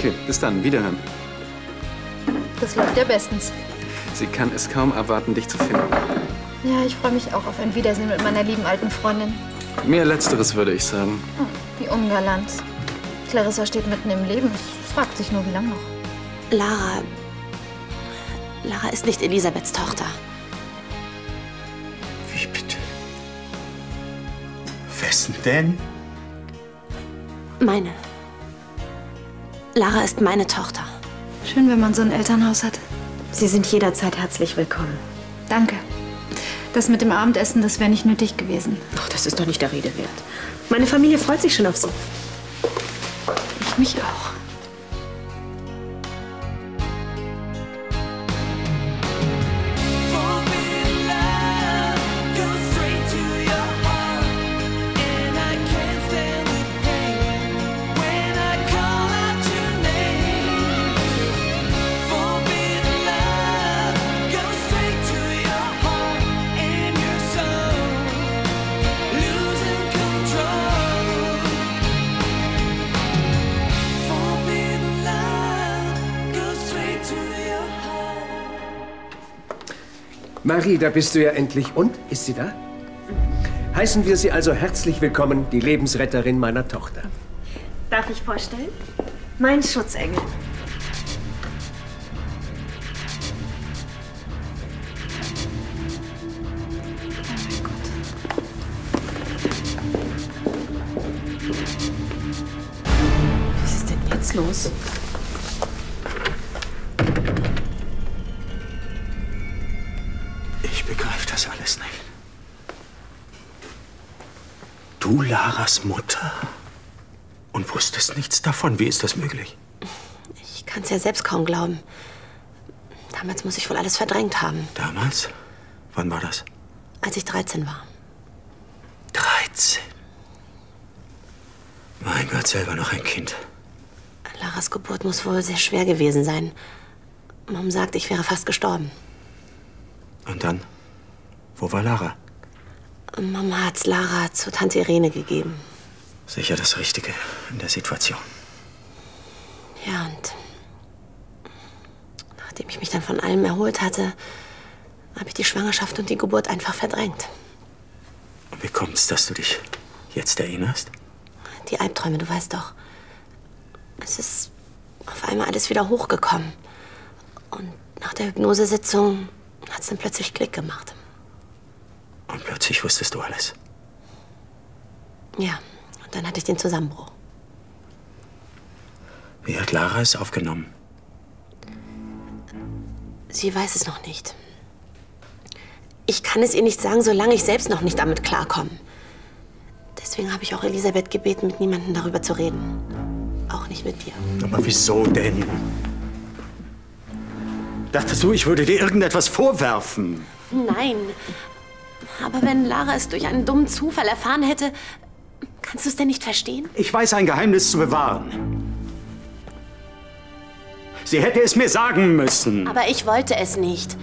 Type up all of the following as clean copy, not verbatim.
Okay, bis dann. Wiederhören. Das läuft ja bestens. Sie kann es kaum erwarten, dich zu finden. Ja, ich freue mich auch auf ein Wiedersehen mit meiner lieben alten Freundin. Mehr Letzteres, würde ich sagen. Hm, wie ungalant. Clarissa steht mitten im Leben. Es fragt sich nur, wie lange noch. Lara ist nicht Elisabeths Tochter. Wie bitte? Wessen denn? Meine. Lara ist meine Tochter. Schön, wenn man so ein Elternhaus hat. Sie sind jederzeit herzlich willkommen. Danke. Das mit dem Abendessen, das wäre nicht nötig gewesen. Ach, das ist doch nicht der Rede wert. Meine Familie freut sich schon auf Sie. Ich mich auch. Marie, da bist du ja endlich. Und? Ist sie da? Heißen wir Sie also herzlich willkommen, die Lebensretterin meiner Tochter. Darf ich vorstellen? Mein Schutzengel. Was ist denn jetzt los? Ich begreife das alles nicht. Du, Laras Mutter? Und wusstest nichts davon? Wie ist das möglich? Ich kann es ja selbst kaum glauben. Damals muss ich wohl alles verdrängt haben. Damals? Wann war das? Als ich 13 war. 13? Mein Gott, selber noch ein Kind. Laras Geburt muss wohl sehr schwer gewesen sein. Mom sagt, ich wäre fast gestorben. Und dann? Wo war Lara? Mama hat Lara zu Tante Irene gegeben. Sicher das Richtige in der Situation. Ja, und nachdem ich mich dann von allem erholt hatte, habe ich die Schwangerschaft und die Geburt einfach verdrängt. Und wie kommt's, dass du dich jetzt erinnerst? Die Albträume, du weißt doch. Es ist auf einmal alles wieder hochgekommen. Und nach der Hypnosesitzung hat es dann plötzlich Klick gemacht. Und plötzlich wusstest du alles. Ja, und dann hatte ich den Zusammenbruch. Wie hat Lara es aufgenommen? Sie weiß es noch nicht. Ich kann es ihr nicht sagen, solange ich selbst noch nicht damit klarkomme. Deswegen habe ich auch Elisabeth gebeten, mit niemandem darüber zu reden. Auch nicht mit dir. Aber wieso denn? Dachtest du, ich würde dir irgendetwas vorwerfen? Nein. Aber wenn Lara es durch einen dummen Zufall erfahren hätte, kannst du es denn nicht verstehen? Ich weiß, ein Geheimnis zu bewahren. Sie hätte es mir sagen müssen. Aber ich wollte es nicht.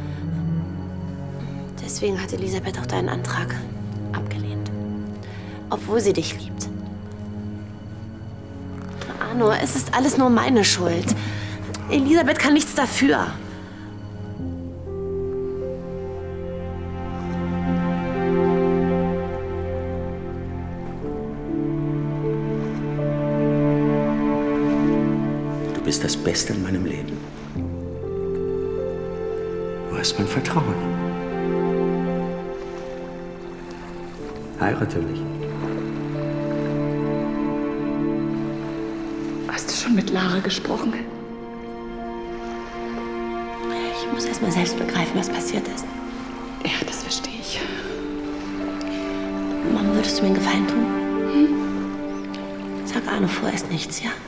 Deswegen hat Elisabeth auch deinen Antrag abgelehnt. Obwohl sie dich liebt. Arno, es ist alles nur meine Schuld. Elisabeth kann nichts dafür. Du bist das Beste in meinem Leben. Du hast mein Vertrauen. Heirate mich. Hast du schon mit Lara gesprochen? Ich muss erst mal selbst begreifen, was passiert ist. Ja, das verstehe ich. Mom, würdest du mir einen Gefallen tun? Sag Arno vorerst nichts, ja?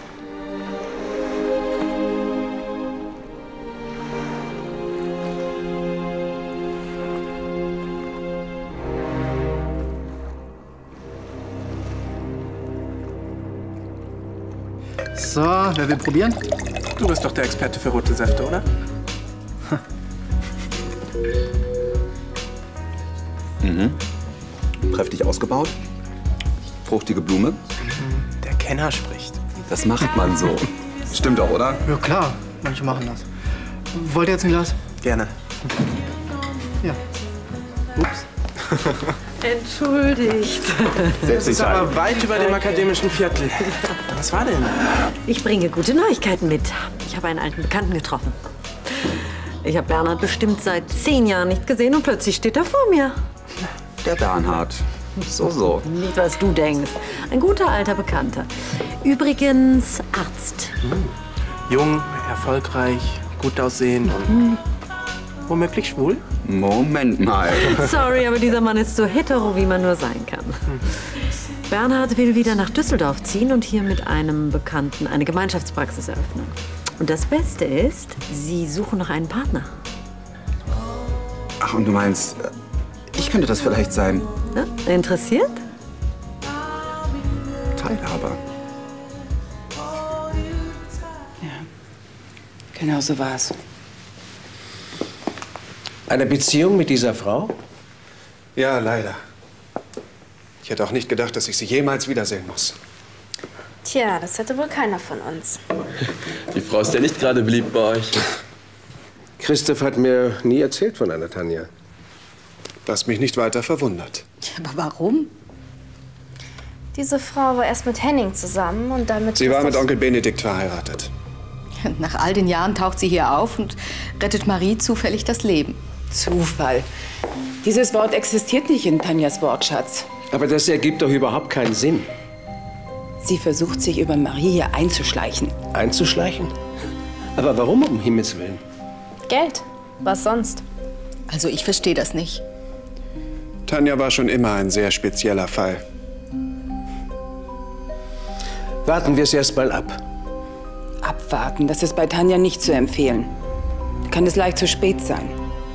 So, wer will probieren? Du bist doch der Experte für rote Säfte, oder? Mhm. Kräftig ausgebaut. Fruchtige Blume. Der Kenner spricht. Das macht man so. Stimmt doch, oder? Ja, klar. Manche machen das. Wollt ihr jetzt ein Glas? Gerne. Ja. Ups. Entschuldigt. Das ist aber weit über dem akademischen Viertel. Was war denn? Ich bringe gute Neuigkeiten mit. Ich habe einen alten Bekannten getroffen. Ich habe Bernhard bestimmt seit 10 Jahren nicht gesehen und plötzlich steht er vor mir. Der Bernhard. So. Nicht, was du denkst. Ein guter alter Bekannter. Übrigens Arzt. Jung, erfolgreich, gut aussehen und womöglich schwul? Moment mal. Sorry, aber dieser Mann ist so hetero, wie man nur sein kann. Bernhard will wieder nach Düsseldorf ziehen und hier mit einem Bekannten eine Gemeinschaftspraxis eröffnen. Und das Beste ist, sie suchen noch einen Partner. Ach, und du meinst, ich könnte das vielleicht sein? Na, interessiert? Teilhaber. Genau so war's. Eine Beziehung mit dieser Frau? Ja, leider. Ich hätte auch nicht gedacht, dass ich sie jemals wiedersehen muss. Tja, das hätte wohl keiner von uns. Die Frau ist ja nicht gerade beliebt bei euch. Christoph hat mir nie erzählt von einer Tanja. Was mich nicht weiter verwundert. Aber warum? Diese Frau war erst mit Henning zusammen und dann mit... Sie war mit Onkel Benedikt verheiratet. Nach all den Jahren taucht sie hier auf und rettet Marie zufällig das Leben. Zufall. Dieses Wort existiert nicht in Tanjas Wortschatz. Aber das ergibt doch überhaupt keinen Sinn. Sie versucht, sich über Marie hier einzuschleichen. Einzuschleichen? Aber warum, um Himmels Willen? Geld. Was sonst? Also ich verstehe das nicht. Tanja war schon immer ein sehr spezieller Fall. Warten wir es erst mal ab. Abwarten, das ist bei Tanja nicht zu empfehlen. Kann es leicht zu spät sein.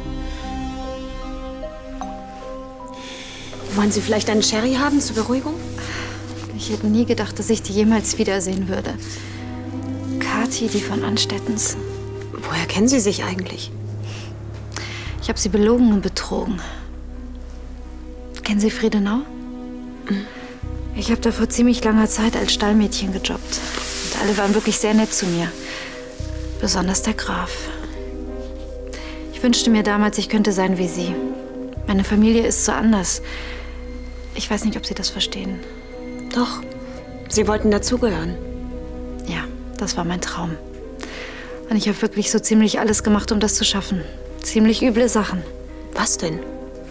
Wollen Sie vielleicht einen Sherry haben zur Beruhigung? Ich hätte nie gedacht, dass ich die jemals wiedersehen würde. Kathi, die von Anstettens. Woher kennen Sie sich eigentlich? Ich habe sie belogen und betrogen. Kennen Sie Friedenau? Ich habe da vor ziemlich langer Zeit als Stallmädchen gejobbt. Und alle waren wirklich sehr nett zu mir. Besonders der Graf. Ich wünschte mir damals, ich könnte sein wie Sie. Meine Familie ist so anders. Ich weiß nicht, ob Sie das verstehen. Doch. Sie wollten dazugehören. Ja, das war mein Traum. Und ich habe wirklich so ziemlich alles gemacht, um das zu schaffen. Ziemlich üble Sachen. Was denn?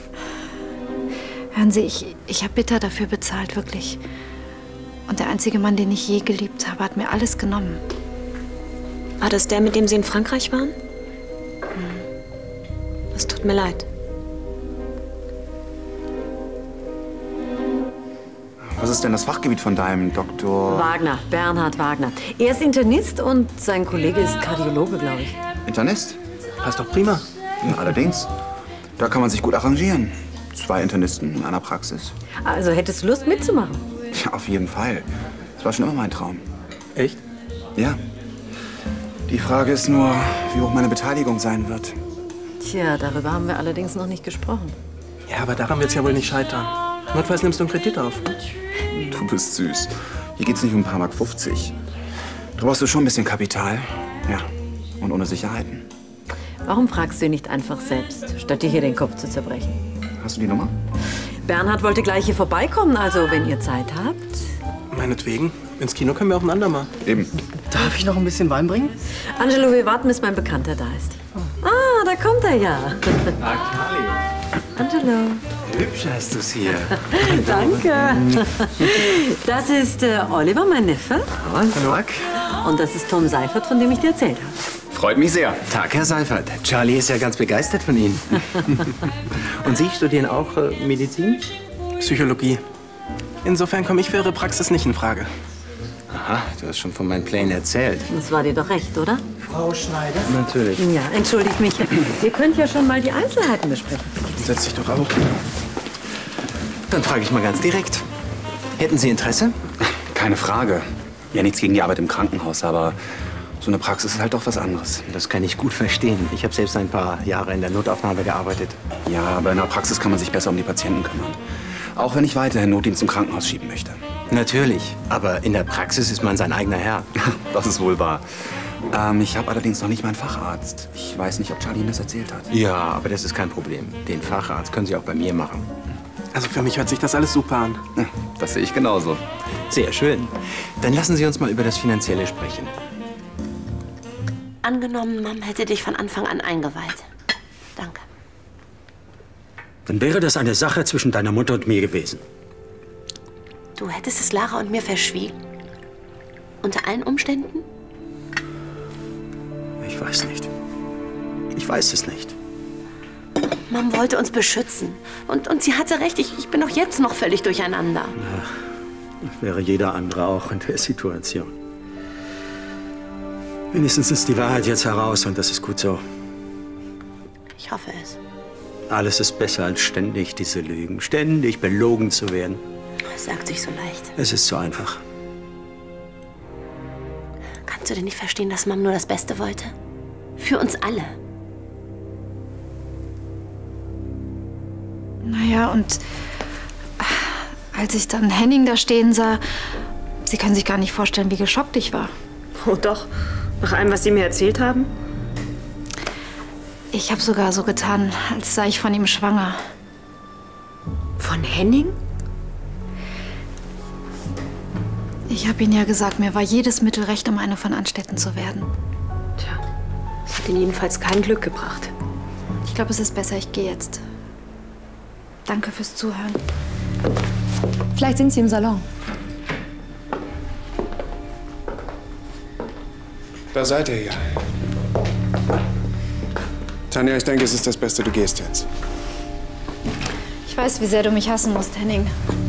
Hören Sie, ich habe bitter dafür bezahlt, wirklich. Und der einzige Mann, den ich je geliebt habe, hat mir alles genommen. War das der, mit dem Sie in Frankreich waren? Es tut mir leid. Was ist denn das Fachgebiet von deinem Doktor? Wagner, Bernhard Wagner. Er ist Internist und sein Kollege ist Kardiologe, glaube ich. Internist? Passt doch prima. Ja, allerdings. Da kann man sich gut arrangieren. 2 Internisten in einer Praxis. Also hättest du Lust mitzumachen? Ja, auf jeden Fall. Das war schon immer mein Traum. Echt? Ja. Die Frage ist nur, wie hoch meine Beteiligung sein wird. Tja, darüber haben wir allerdings noch nicht gesprochen. Ja, aber daran wird es ja wohl nicht scheitern. Notfalls nimmst du einen Kredit auf. Du bist süß. Hier geht's nicht um ein paar Mark 50. Du brauchst schon ein bisschen Kapital. Ja, und ohne Sicherheiten. Warum fragst du ihn nicht einfach selbst, statt dir hier den Kopf zu zerbrechen? Hast du die Nummer? Bernhard wollte gleich hier vorbeikommen, also wenn ihr Zeit habt. Meinetwegen. Ins Kino können wir auch ein andermal. Eben. Darf ich noch ein bisschen Wein bringen? Angelo, wir warten, bis mein Bekannter da ist. Ah, da kommt er ja. Angelo. Hübsch hast du's hier. Danke. Das ist Oliver, mein Neffe. Hallo. Und das ist Tom Seifert, von dem ich dir erzählt habe. Freut mich sehr. Tag, Herr Seifert. Charlie ist ja ganz begeistert von Ihnen. Und Sie studieren auch Medizin? Psychologie. Insofern komme ich für Ihre Praxis nicht in Frage. Aha, du hast schon von meinen Plänen erzählt. Das war dir doch recht, oder? Frau Schneider? Natürlich. Ja, entschuldigt mich. Ihr könnt ja schon mal die Einzelheiten besprechen. Setz dich doch auch. Dann frage ich mal ganz direkt. Hätten Sie Interesse? Keine Frage. Ja, nichts gegen die Arbeit im Krankenhaus, aber so eine Praxis ist halt doch was anderes. Das kann ich gut verstehen. Ich habe selbst ein paar Jahre in der Notaufnahme gearbeitet. Ja, aber in der Praxis kann man sich besser um die Patienten kümmern. Auch wenn ich weiterhin Notdienst im Krankenhaus schieben möchte. Natürlich, aber in der Praxis ist man sein eigener Herr. Das ist wohl wahr. Ich habe allerdings noch nicht meinen Facharzt. Ich weiß nicht, ob Charlie Ihnen das erzählt hat. Ja, aber das ist kein Problem. Den Facharzt können Sie auch bei mir machen. Also für mich hört sich das alles super an. Das sehe ich genauso. Sehr schön. Dann lassen Sie uns mal über das Finanzielle sprechen. Angenommen, Mom hätte dich von Anfang an eingeweiht. Danke. Dann wäre das eine Sache zwischen deiner Mutter und mir gewesen. Du hättest es Lara und mir verschwiegen? Unter allen Umständen? Ich weiß nicht. Ich weiß es nicht. Mom wollte uns beschützen. Und sie hatte recht. Ich bin auch jetzt noch völlig durcheinander. Ja, das wäre jeder andere auch in der Situation. Wenigstens ist die Wahrheit jetzt heraus und das ist gut so. Ich hoffe es. Alles ist besser als ständig diese Lügen. Ständig belogen zu werden. Es sagt sich so leicht. Es ist so einfach. Kannst du denn nicht verstehen, dass Mom nur das Beste wollte? Für uns alle. Naja, und als ich dann Henning da stehen sah, Sie können sich gar nicht vorstellen, wie geschockt ich war. Oh doch, nach allem, was Sie mir erzählt haben? Ich habe sogar so getan, als sei ich von ihm schwanger. Von Henning? Ich habe Ihnen ja gesagt, mir war jedes Mittel recht, um eine von Anstetten zu werden. Tja, das hat Ihnen jedenfalls kein Glück gebracht. Ich glaube, es ist besser, ich gehe jetzt. Danke fürs Zuhören. Vielleicht sind Sie im Salon. Da seid ihr ja. Tanja, ich denke, es ist das Beste, du gehst jetzt. Ich weiß, wie sehr du mich hassen musst, Henning.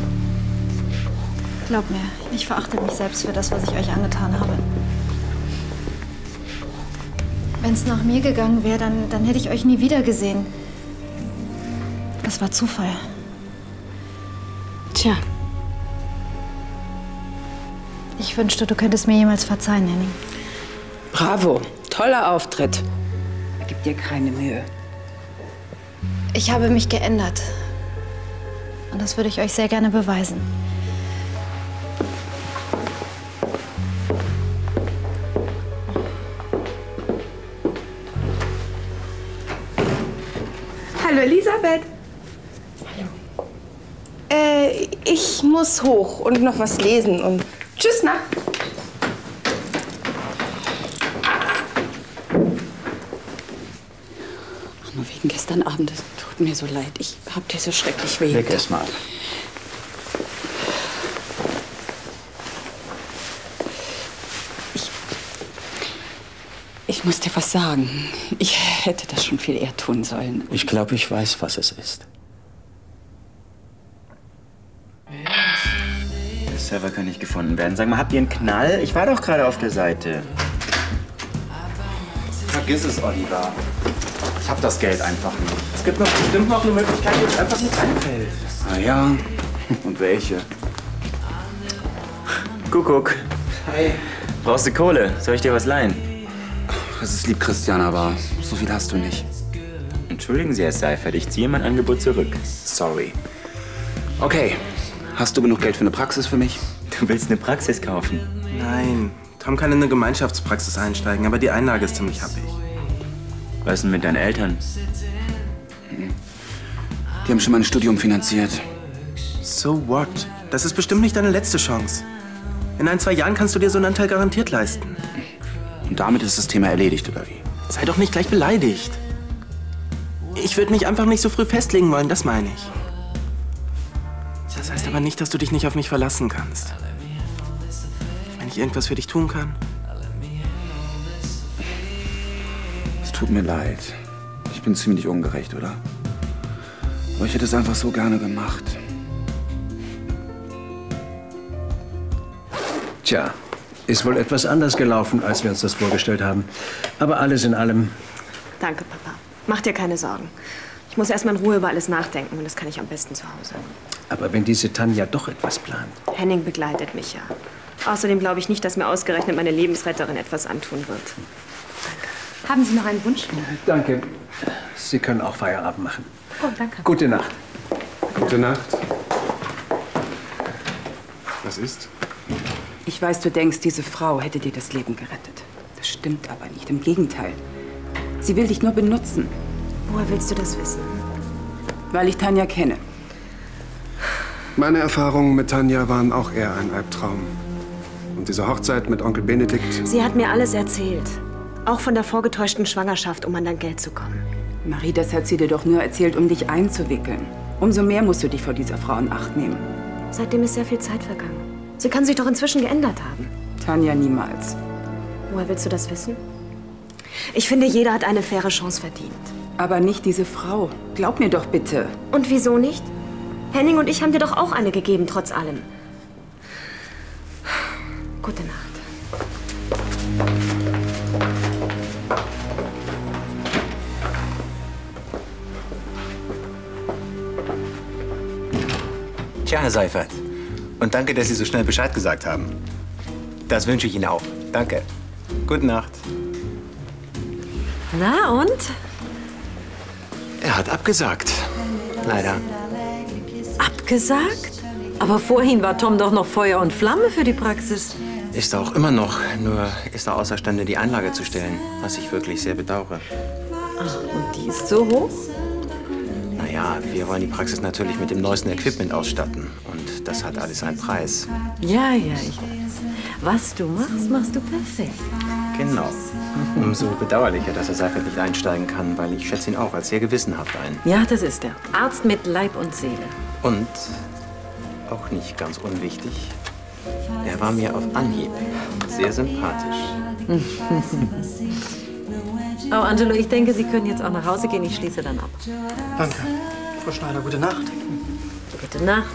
Glaub mir, ich verachte mich selbst für das, was ich euch angetan habe. Wenn es nach mir gegangen wäre, dann hätte ich euch nie wieder gesehen. Das war Zufall. Tja. Ich wünschte, du könntest mir jemals verzeihen, Henning. Bravo, toller Auftritt. Gib dir keine Mühe. Ich habe mich geändert. Und das würde ich euch sehr gerne beweisen. Hallo Elisabeth. Ich muss hoch und noch was lesen und tschüss, Nacht. Nur wegen gestern Abend, es tut mir so leid. Ich hab dir so schrecklich weh. Leg es mal. Ich muss dir was sagen. Ich hätte das schon viel eher tun sollen. Ich glaube, ich weiß, was es ist. Der Server kann nicht gefunden werden. Sag mal, habt ihr einen Knall? Ich war doch gerade auf der Seite. Vergiss es, Oliver. Ich hab das Geld einfach nicht. Es gibt noch bestimmt noch eine Möglichkeit, die uns einfach nicht einfällt. Na ja, und welche? Kuckuck. Hey. Brauchst du Kohle? Soll ich dir was leihen? Das ist lieb, Christian, aber so viel hast du nicht. Entschuldigen Sie, Herr Seifert, ich ziehe mein Angebot zurück. Sorry. Okay, hast du genug Geld für eine Praxis für mich? Du willst eine Praxis kaufen? Nein, Tom kann in eine Gemeinschaftspraxis einsteigen, aber die Einlage ist ziemlich happig. Was ist denn mit deinen Eltern? Die haben schon mein Studium finanziert. So what? Das ist bestimmt nicht deine letzte Chance. In 1, 2 Jahren kannst du dir so einen Anteil garantiert leisten. Und damit ist das Thema erledigt, oder wie? Sei doch nicht gleich beleidigt. Ich würde mich einfach nicht so früh festlegen wollen, das meine ich. Das heißt aber nicht, dass du dich nicht auf mich verlassen kannst. Wenn ich irgendwas für dich tun kann. Es tut mir leid. Ich bin ziemlich ungerecht, oder? Aber ich hätte es einfach so gerne gemacht. Tja, ist wohl etwas anders gelaufen, als wir uns das vorgestellt haben. Aber alles in allem. Danke, Papa. Mach dir keine Sorgen. Ich muss erst mal in Ruhe über alles nachdenken und das kann ich am besten zu Hause. Aber wenn diese Tanja doch etwas plant. Henning begleitet mich ja. Außerdem glaube ich nicht, dass mir ausgerechnet meine Lebensretterin etwas antun wird. Haben Sie noch einen Wunsch? Danke. Sie können auch Feierabend machen. Oh, danke. Gute Nacht. Gute Nacht. Was ist? Ich weiß, du denkst, diese Frau hätte dir das Leben gerettet. Das stimmt aber nicht. Im Gegenteil. Sie will dich nur benutzen. Woher willst du das wissen? Weil ich Tanja kenne. Meine Erfahrungen mit Tanja waren auch eher ein Albtraum. Und diese Hochzeit mit Onkel Benedikt... Sie hat mir alles erzählt. Auch von der vorgetäuschten Schwangerschaft, um an dein Geld zu kommen. Marie, das hat sie dir doch nur erzählt, um dich einzuwickeln. Umso mehr musst du dich vor dieser Frau in Acht nehmen. Seitdem ist sehr viel Zeit vergangen. Sie kann sich doch inzwischen geändert haben. Tanja niemals. Woher willst du das wissen? Ich finde, jeder hat eine faire Chance verdient. Aber nicht diese Frau. Glaub mir doch bitte. Und wieso nicht? Henning und ich haben dir doch auch eine gegeben, trotz allem. Gute Nacht. Tja, Herr Seifert. Und danke, dass Sie so schnell Bescheid gesagt haben. Das wünsche ich Ihnen auch. Danke. Gute Nacht. Na und? Er hat abgesagt. Leider. Abgesagt? Aber vorhin war Tom doch noch Feuer und Flamme für die Praxis. Ist er auch immer noch. Nur ist er außerstande, die Einlage zu stellen. Was ich wirklich sehr bedauere. Ach, und die ist so hoch? Naja, wir wollen die Praxis natürlich mit dem neuesten Equipment ausstatten. Und das hat alles einen Preis. Ja, ich weiß. Was du machst, machst du perfekt. Genau. Umso bedauerlicher, dass Herr Seifert nicht einsteigen kann, weil ich schätze ihn auch als sehr gewissenhaft ein. Ja, das ist er. Arzt mit Leib und Seele. Und, auch nicht ganz unwichtig, er war mir auf Anhieb sehr sympathisch. Oh, Angelo, ich denke, Sie können jetzt auch nach Hause gehen. Ich schließe dann ab. Danke. Frau Schneider, gute Nacht. Gute Nacht.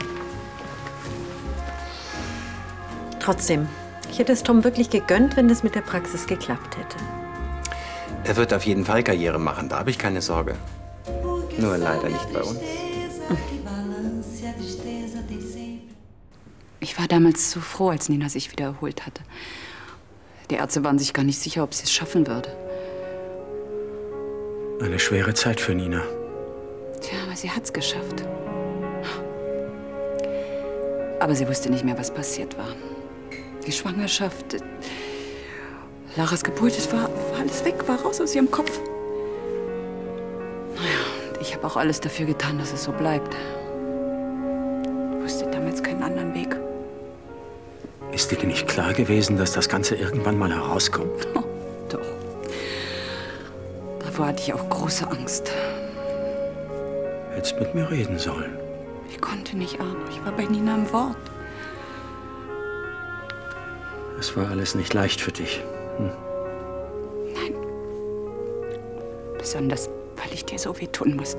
Trotzdem, ich hätte es Tom wirklich gegönnt, wenn das mit der Praxis geklappt hätte. Er wird auf jeden Fall Karriere machen, da habe ich keine Sorge. Nur leider nicht bei uns. Ich war damals so froh, als Nina sich wieder erholt hatte. Die Ärzte waren sich gar nicht sicher, ob sie es schaffen würde. Eine schwere Zeit für Nina. Tja, aber sie hat's geschafft. Aber sie wusste nicht mehr, was passiert war. Die Schwangerschaft, Laras Geburt, es war alles weg, war raus aus ihrem Kopf. Naja, ich habe auch alles dafür getan, dass es so bleibt. Ich wusste damals keinen anderen Weg. Ist dir nicht klar gewesen, dass das Ganze irgendwann mal herauskommt? Oh, doch. Davor hatte ich auch große Angst. Hättest mit mir reden sollen. Ich konnte nicht, Arno. Ich war bei Nina im Wort. Es war alles nicht leicht für dich. Nein. Besonders, weil ich dir so wehtun musste.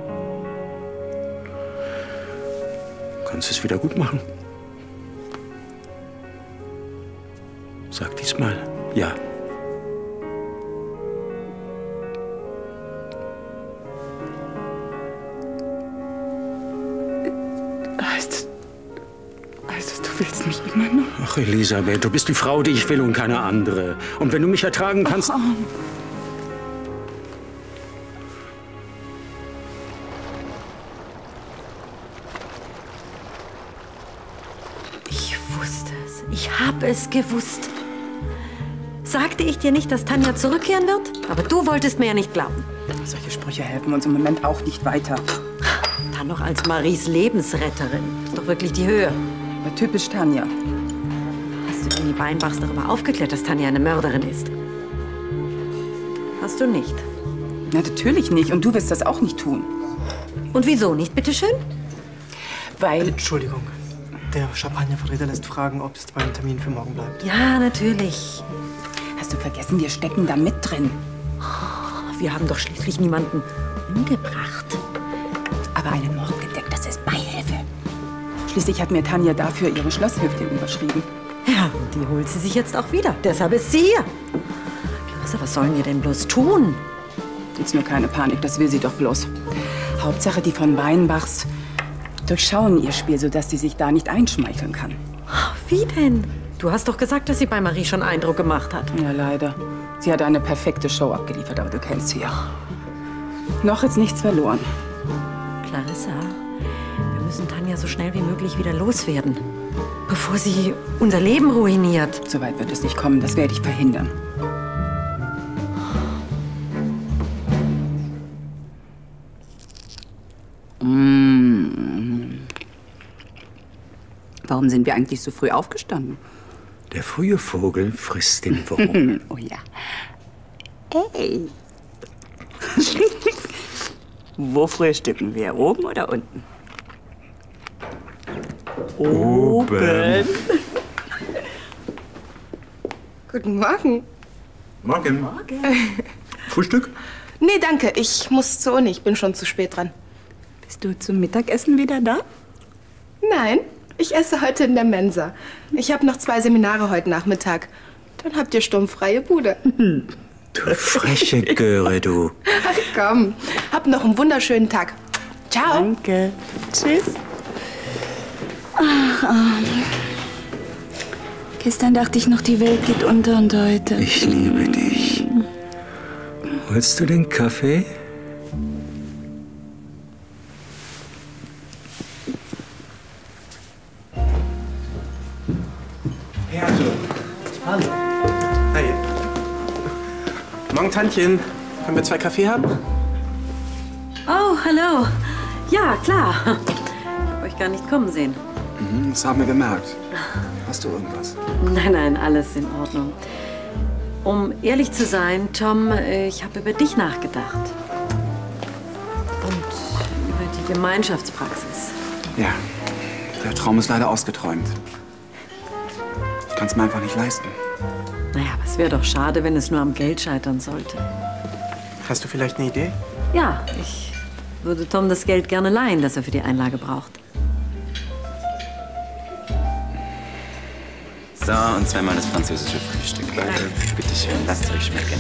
Kannst du es wieder gut machen? Sag diesmal ja. Heißt es, du willst mich immer noch? Ach, Elisabeth, du bist die Frau, die ich will und keine andere. Und wenn du mich ertragen kannst... Oh. Ich wusste es. Ich habe es gewusst. Sagte ich dir nicht, dass Tanja zurückkehren wird? Aber du wolltest mir ja nicht glauben. Solche Sprüche helfen uns im Moment auch nicht weiter. Dann noch als Maries Lebensretterin. Ist doch wirklich die Höhe. Aber typisch Tanja. Hast du denn die Beinbachs darüber aufgeklärt, dass Tanja eine Mörderin ist? Hast du nicht? Na, natürlich nicht. Und du wirst das auch nicht tun. Und wieso nicht, bitteschön? Weil... Entschuldigung. Der Champagnervertreter lässt fragen, ob es beim Termin für morgen bleibt. Ja, natürlich. Hast du vergessen, wir stecken da mit drin. Wir haben doch schließlich niemanden umgebracht. Aber einen Mord gedeckt, das ist Beihilfe. Schließlich hat mir Tanja dafür ihre Schlosshüfte überschrieben. Ja, und die holt sie sich jetzt auch wieder. Deshalb ist sie hier. Clarissa, was sollen wir denn bloß tun? Jetzt nur keine Panik, das will sie doch bloß. Hauptsache, die von Weinbachs durchschauen ihr Spiel, sodass sie sich da nicht einschmeicheln kann. Wie denn? Du hast doch gesagt, dass sie bei Marie schon Eindruck gemacht hat. Ja, leider. Sie hat eine perfekte Show abgeliefert, aber du kennst sie ja. Noch ist nichts verloren. Clarissa, wir müssen Tanja so schnell wie möglich wieder loswerden. bevor sie unser Leben ruiniert. So weit wird es nicht kommen, das werde ich verhindern. Warum sind wir eigentlich so früh aufgestanden? Der frühe Vogel frisst den Wurm. Oh ja. Ey. Wo frühstücken wir? Oben oder unten? Oben. Guten Morgen. Morgen. Frühstück? Nee, danke. Ich muss zur Uni. Ich bin schon zu spät dran. Bist du zum Mittagessen wieder da? Nein, ich esse heute in der Mensa. Ich habe noch 2 Seminare heute Nachmittag. Dann habt ihr sturmfreie Bude. Du freche Göre, du. Ach komm, habt noch einen wunderschönen Tag. Ciao. Danke. Tschüss. Ach, gestern dachte ich noch, die Welt geht unter und heute. Ich liebe dich. Holst du den Kaffee? Hallo. Hi. Morgen, Tantchen. Können wir 2 Kaffee haben? Oh, hallo. Ja, klar. Ich habe euch gar nicht kommen sehen. Das haben wir gemerkt. Hast du irgendwas? Nein, nein, alles in Ordnung. Um ehrlich zu sein, Tom, ich habe über dich nachgedacht. Und über die Gemeinschaftspraxis. Ja, der Traum ist leider ausgeträumt. Ich kann es mir einfach nicht leisten. Naja, aber es wäre doch schade, wenn es nur am Geld scheitern sollte. Hast du vielleicht eine Idee? Ja, ich würde Tom das Geld gerne leihen, das er für die Einlage braucht. So, und zweimal das französische Frühstück. Danke. Bitte schön, lasst es euch schmecken.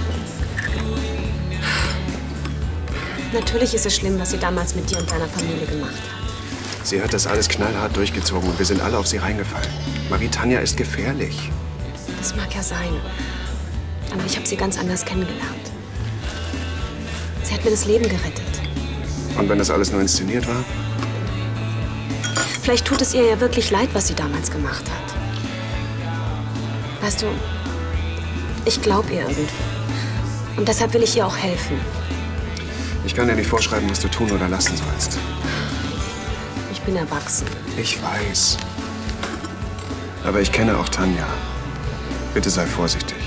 Natürlich ist es schlimm, was sie damals mit dir und deiner Familie gemacht hat. Sie hat das alles knallhart durchgezogen und wir sind alle auf sie reingefallen. Marie-Tanja ist gefährlich. Das mag ja sein. Aber ich habe sie ganz anders kennengelernt. Sie hat mir das Leben gerettet. Und wenn das alles nur inszeniert war? Vielleicht tut es ihr ja wirklich leid, was sie damals gemacht hat. Weißt du, ich glaube ihr irgendwie. Und deshalb will ich ihr auch helfen. Ich kann dir nicht vorschreiben, was du tun oder lassen sollst. Ich bin erwachsen. Ich weiß. Aber ich kenne auch Tanja. Bitte sei vorsichtig.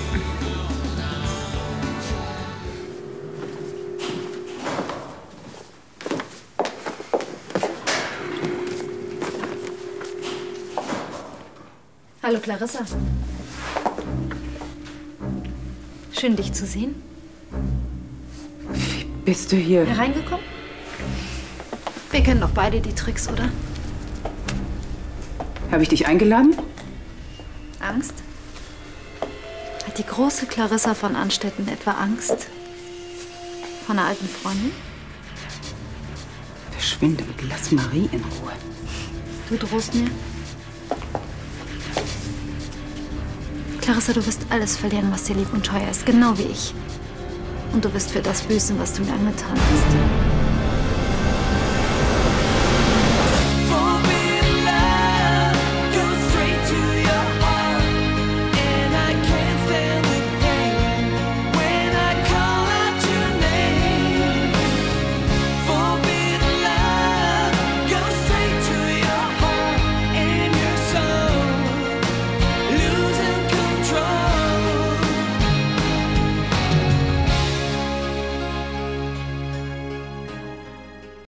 Hallo Clarissa. Schön, dich zu sehen. Wie bist du hier? Hereingekommen? Wir kennen doch beide die Tricks, oder? Habe ich dich eingeladen? Angst? Hat die große Clarissa von Anstetten etwa Angst? Von einer alten Freundin? Verschwinde und lass Marie in Ruhe. Du drohst mir? Clarissa, du wirst alles verlieren, was dir lieb und teuer ist, genau wie ich. Und du wirst für das büßen, was du mir angetan hast.